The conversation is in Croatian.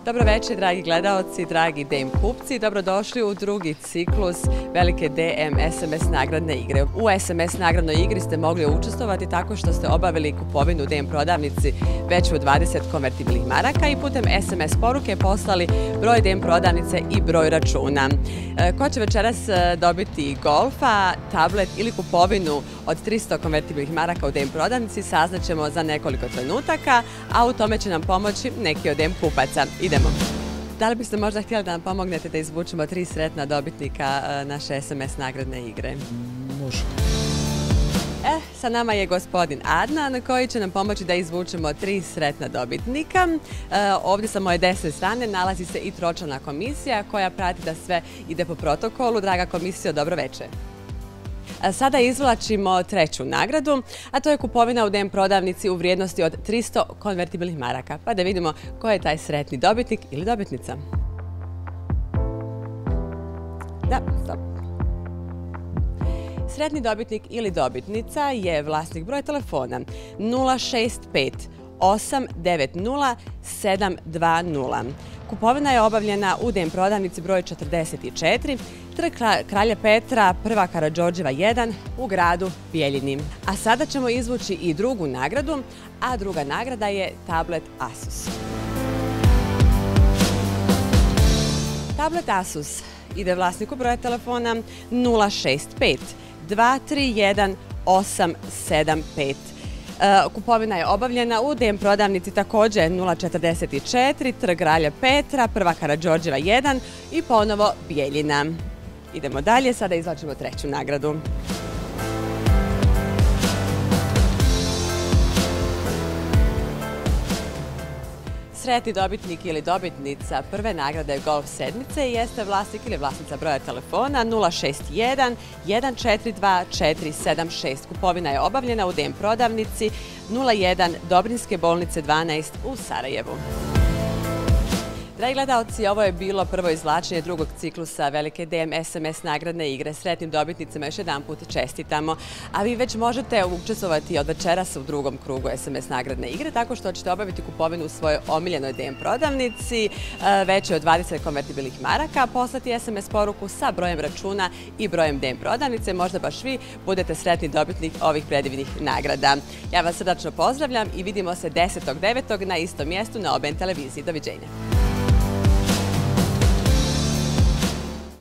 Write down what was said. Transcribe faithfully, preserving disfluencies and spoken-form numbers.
Dobro večer, dragi gledaoci, dragi D M kupci. Dobrodošli u drugi ciklus velike D M S M S nagradne igre. U S M S nagradnoj igri ste mogli učestvovati tako što ste obavili kupovinu u D M prodavnici veću od dvadeset konvertibilnih maraka i putem S M S poruke poslali broj D M prodavnice i broj računa. Ko će večeras dobiti golfa, tablet ili kupovinu od tristo konvertibilnih maraka u D M prodavnici saznaćemo za nekoliko trenutaka, a u tome će nam pomoći neki od D M kupaca. Idemo. Da li biste možda htjeli da nam pomognete da izvučemo tri sretna dobitnika naše S M S nagradne igre? Može. E, sa nama je gospodin Adnan koji će nam pomoći da izvučemo tri sretna dobitnika. E, ovdje sa moje desne strane nalazi se i tročlana komisija koja prati da sve ide po protokolu. Draga komisijo, dobro večer. Sada izvlačimo treću nagradu, a to je kupovina u D M prodavnici u vrijednosti od tristo konvertibilnih maraka. Pa da vidimo ko je taj sretni dobitnik ili dobitnica. Da, stop. Sretni dobitnik ili dobitnica je vlasnik broja telefona nula šest pet osam devet nula sedam dva nula. Kupovina je obavljena u D M prodavnici broj četrdeset četiri, Trg Kralja Petra, Prva Karađorđeva jedan u gradu Bijeljini. A sada ćemo izvući i drugu nagradu, a druga nagrada je tablet Asus. Tablet Asus ide vlasniku broja telefona nula šest pet dva tri jedan osam sedam pet. Kupovina je obavljena u D M prodavnici također nula četrdeset četiri, Trg Kralja Petra, Prva Karađorđeva jedan i ponovo Bijeljina. Idemo dalje, sada izvlačimo treću nagradu. Sretni dobitnik ili dobitnica prve nagrade Golf sedmice jeste vlasnik ili vlasnica broja telefona nula šest jedan jedan četiri dva četiri sedam šest. Kupovina je obavljena u D M prodavnici nula jedan Dobrinske bolnice dvanaest u Sarajevu. Dragi gledalci, ovo je bilo prvo izvlačenje drugog ciklusa velike D M S M S nagradne igre. Sretnim dobitnicima još jedan put čestitam. A vi već možete učestvovati od večeras u drugom krugu S M S nagradne igre tako što ćete obaviti kupovinu u svojoj omiljenoj D M prodavnici veće od dvadeset konvertibilnih maraka, poslati S M S poruku sa brojem računa i brojem D M prodavnice. Možda baš vi budete sretni dobitnik ovih predivnih nagrada. Ja vas srdačno pozdravljam i vidimo se desetog devetog na istom mjestu na O B N televiziji. Doviđenja.